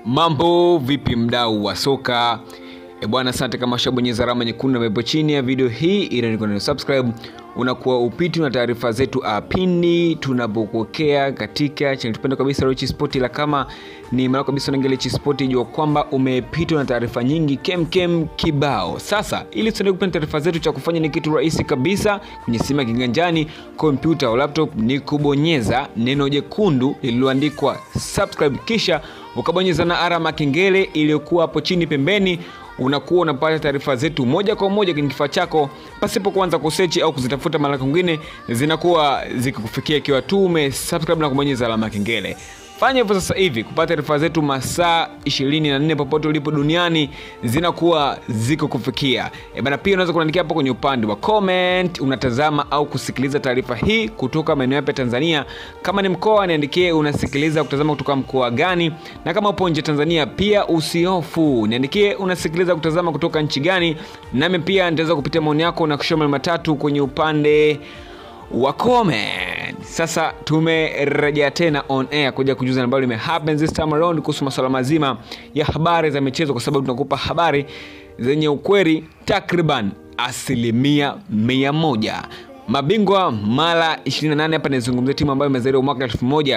Mambo vipi mdau wa soka? Bwana, asante kama ushabonyeza alama nyekundu hapo chini ya video hii ili nikone subscribe, unakuwa upiti na taarifa zetu pindi tunapokokea katika channel tupenda kabisa Rich Sport. La kama ni mara kabisa unaangalia Rich Sport, jua kwamba umepitwa na taarifa nyingi kem kibao. Sasa ili tuendelee kupata taarifa zetu, cha kufanya ni kitu rahisi kabisa. Kwenye simu ya kiganjani, computer au laptop, ni kubonyeza neno jekundu lililoandikwa subscribe, kisha ukabonyeza na alama kengele iliyokuwa hapo chini pembeni. Unakuwa unapata taarifa zetu moja kwa moja kwenye kifaa chako pasipo kuanza kusearch au kuzitafuta mara nyingine. Zinakuwa zikikufikia ikiwa tu umesubscribe na kubonyeza alama kengele. Fanya hivyo sasa hivi kupata taarifa zetu masaa 24 popote ulipo duniani, zinakuwa ziko kufikia. Bana, pia unaweza kuandikia hapo kwenye upande wa comment unatazama au kusikiliza taarifa hii kutoka maeneo yapi Tanzania. Kama ni mkoa, niandikie unasikiliza kutazama kutoka mkoa gani, na kama upo nje Tanzania pia usihofu, niandikie unasikiliza kutazama kutoka nchi gani, nami pia nitaweza kupitia maoni yako na kushoma matatu kwenye upande wa comment. Sasa tumerejea tena on air kuja kujuza ambalo limehappen this time around kuhusu masuala mazima ya habari za michezo, kwa sababu tunakupa habari zenye ukweli takriban 100%. Mabingwa mara 28 hapa nizungumzia timu ambayo imezaliwa mwaka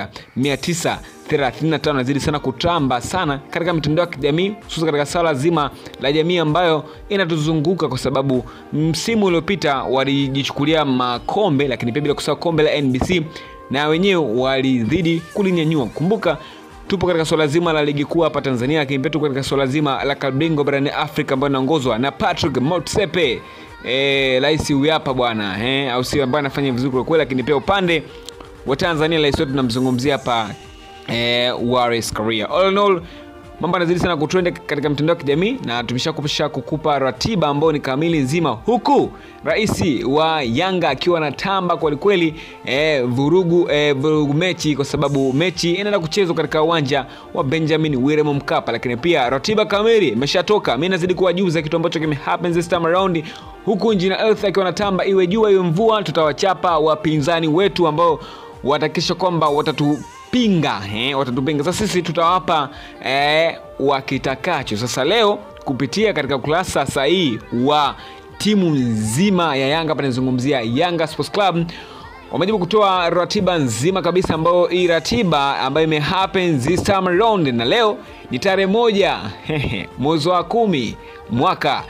1935 nazidi sana kutamba sana katika mitandao ya kijamii, hususan katika sala zima la jamii ambayo inatuzunguka, kwa sababu msimu uliopita walijichukulia makombe, lakini pia bila kusahau kombe la NBC na wenyewe walidhidi kulinyanyua. Kumbuka tupo katika swala zima la ligi kuu hapa Tanzania, lakini pia tupo katika swala zima la kabingwa barani Afrika ambayo inaongozwa na Patrick Motsepe, rais huyu hapa bwana, au sio, ambaye anafanya vizuri kwa kweli. Lakini pia upande wa Tanzania, rais wetu tunamzungumzia hapa Wallace Karia. All in all, mambo yanazidi sana kutrend katika mitandao ya kijamii, na tumeshakupisha kukupa ratiba ambayo ni kamili nzima, huku rais wa Yanga akiwa anatamba kwa kweli vurugu mechi, kwa sababu mechi inaenda kuchezwa katika uwanja wa Benjamin William Mkapa. Lakini pia ratiba kamili imeshatoka. Mimi nazidi kuwajuza kitu ambacho kimehappen this time around, huku Engineer Earth akiwa anatamba iwe jua iwe mvua, tutawachapa wapinzani wetu ambao watakisha kwamba watatupinga. Sasa sisi tutawapa wakitakacho. Sasa leo kupitia katika ukurasa sahihi wa timu nzima ya Yanga, hapa nazungumzia Yanga Sports Club, wamejibu kutoa ratiba nzima kabisa, ambayo hii ratiba ambayo imehappen this time around, na leo ni tarehe 1 mwezi wa 10 mwaka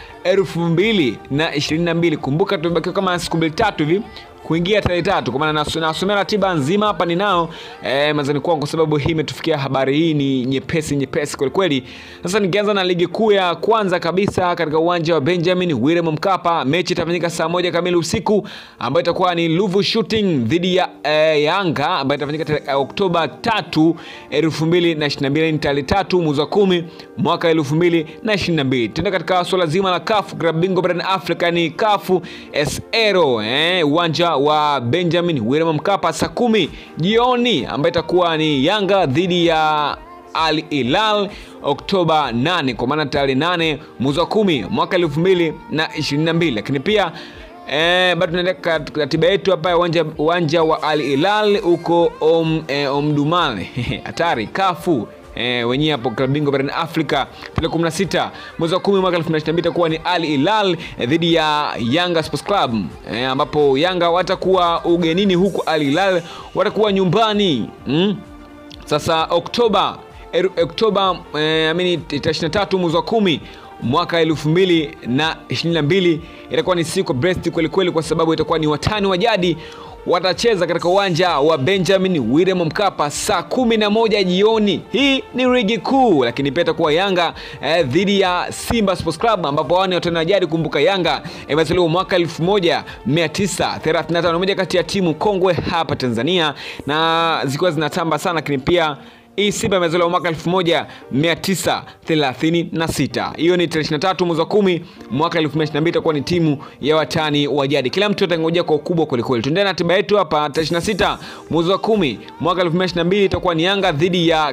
2022. Kumbuka tumebakiwa kama siku 3 hivi kuingia tarehe 3, kwa maana nasomea ratiba nzima hapa ninao mazani kwangu, kwa sababu hii imetufikia habari hii ni nyepesi kwa kweli. Sasa nikianza na ligi kuu ya kwanza kabisa katika uwanja wa Benjamin William Mkapa, mechi itafanyika saa 1 kamili usiku, ambayo itakuwa ni Luvu Shooting dhidi ya Yanga, ambayo itafanyika Oktoba 3, 2022, ni tarehe 3 mwezi wa 10 mwaka 2022. Tena katika swala zima la CAF Grabingo barani Afrika ni CAF SRO uwanja wa Benjamin William Mkapa saa 10 jioni, ambayo itakuwa ni Yanga dhidi ya Al Hilal Oktoba 8, kwa maana tarehe 8 mwezi wa 10 mwaka 2022. Lakini pia bado tunaendelea ratiba yetu hapa uwanja wa Al Hilal huko Omdurman hatari kafu wenyewe hapo kabingwa barani Afrika, tarehe 16 mwezi wa 10 mwaka 2022 itakuwa ni Al Hilal dhidi ya Yanga Sports Club, ambapo Yanga watakuwa ugenini huku Al Hilal watakuwa nyumbani. Sasa Oktoba 23 mwezi wa 10 mwaka 2022 itakuwa ni siku best kweli, kwa sababu itakuwa ni watani wa jadi watacheza katika uwanja wa Benjamin William Mkapa saa 11 jioni. Hii ni ligi kuu, lakini pia itakuwa Yanga dhidi ya Simba Sports Club, ambapo wao ni watani wa jadi. Kumbuka Yanga imezaliwa mwaka 1935, moja kati ya timu kongwe hapa Tanzania na zilikuwa zinatamba sana. Lakini pia hii Simba imezaliwa mwaka 1936. Hiyo ni 23 mwezi wa 10 mwaka 2022, itakuwa ni timu ya watani wa jadi. Kila mtu atangojea kwa ukubwa kweli. Tuendelee na ratiba yetu hapa. 26 mwezi wa 10 mwaka 2022 itakuwa ni Yanga dhidi ya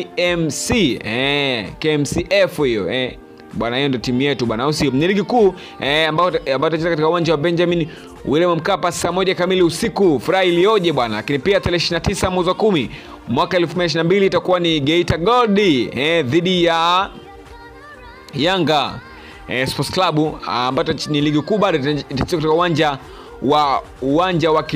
KMCF hiyo. Bwana, hiyo ndio timu yetu bwana, usi ni ligi kuu ambayo itacheza katika uwanja wa Benjamin William Mkapa saa 1 kamili usiku. Furaha ilioje bwana. Lakini pia tarehe 29 mwezi wa 10 mwaka 2022 itakuwa ni Geita Gold dhidi ya Yanga Sports Club, ambayo ni ligi kubwa katika uwanja wa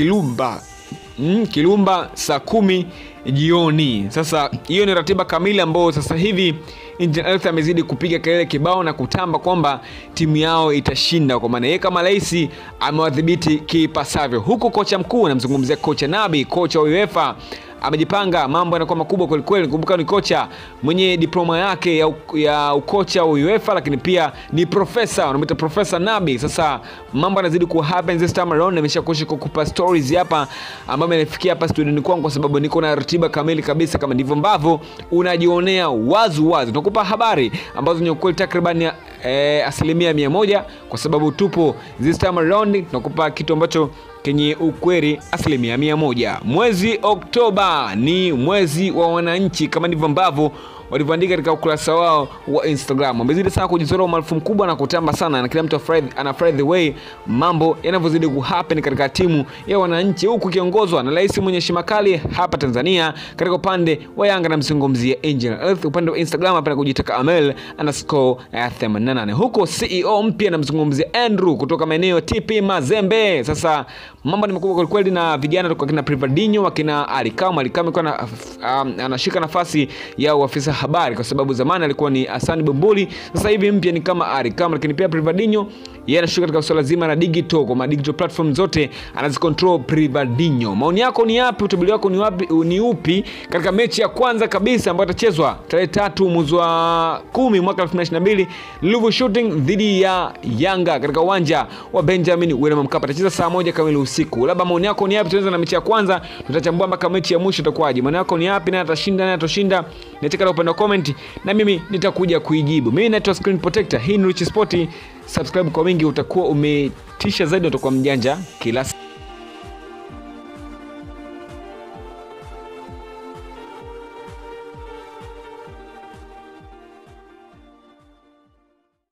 Kilumba saa 10 jioni. Sasa hiyo ni ratiba kamili ambayo sasa hivi Engineer Hersi amezidi kupiga kelele kibao na kutamba kwamba timu yao itashinda, kwa maana yeye kama rais amewadhibiti kipasavyo. Huko kocha mkuu, namzungumzia kocha Nabi, kocha wa UEFA, amejipanga, mambo yanakuwa makubwa kweli kweli. Kumbuka ni kocha mwenye diploma yake ya ukocha wa UEFA, lakini pia ni profesa, wanamuita Profesa Nabi. Sasa mambo yanazidi ku happen this time around. Nimeshakushia kukupa stories hapa ambazo nimefikia hapa studioni kwangu, kwa sababu niko na ratiba kamili kabisa, kama ndivyo ambavyo unajionea wazi. Tunakupa habari ambazo ni ukweli takriban 100%, kwa sababu tupo this time around. Tunakupa kitu ambacho kenye ukweli 100%. Mwezi Oktoba ni mwezi wa wananchi, kama ndivyo ambavyo walivyoandika katika ukurasa wao wa Instagram. Wamezidi sana kujizolea umaarufu mkubwa na kutamba sana, na kila mtu anafurahi the way mambo yanavyozidi kuhappen katika timu ya wananchi, huku kiongozwa na rais mwenye heshima kali hapa Tanzania katika upande wa Yanga, na mzungumzia Engineer Hersi. Upande wa Instagram hapa kujitaka Amel_88. Huko CEO mpya, na mzungumzia Andrew kutoka maeneo TP Mazembe. Sasa mambo ni makubwa kweli, na vijana kwa kina Privadinho, wakina Alikam alikuwa anashika nafasi ya ofisa habari, kwa sababu zamani alikuwa ni Hassan Bumbuli, sasa hivi mpya ni kama Alikam. Lakini pia Privadinho yeye anashuka katika swala zima la digital, kwa digital platform zote anazicontrol Privadinho. Maoni yako ni yapi? Utabiri wako ni upi katika mechi ya kwanza kabisa ambayo itachezwa tarehe 3 mwezi wa 10 mwaka 2022, Luvu Shooting dhidi ya Yanga katika uwanja wa Benjamin William Mkapa, itacheza saa 1 kamili usiku. Labda maoni yako ni yapi? Tuanze na mechi ya kwanza, tutachambua mpaka mechi ya mwisho itakuwaje. Maoni yako ni yapi? Nani atashinda, nani atoshinda? Niacheka na upande wa comment na mimi nitakuja kuijibu. Mimi naitwa Screen Protector, hii ni Rich Sport. Subscribe kwa wingi, utakuwa umetisha zaidi, utakuwa mjanja kila